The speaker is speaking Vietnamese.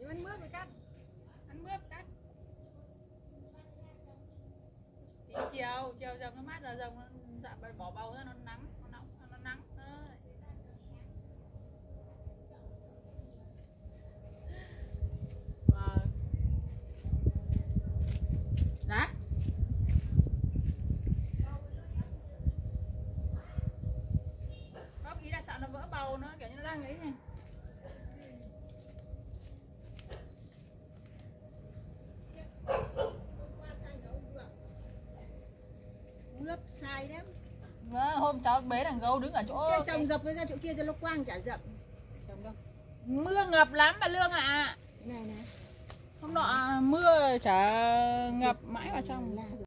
Ăn mướp rồi cắt. Ăn mướp cắt. Tí chiều dầm nó mát giờ dầm nó dạ bỏ bầu ra nó nắng, nó nóng, nó nắng. Vâng. Dạ. Không, ý là sợ nó vỡ bầu nữa, kiểu như nó đang ấy này. Mướp sai lắm. Hôm cháu bế thằng gấu đứng ở chỗ Cái chồng dập với ra chỗ kia cho nó quang chả dập. Chồng đâu? Mưa ngập lắm bà Lương ạ. Này này. Hôm nọ mưa chả ngập mãi vào trong.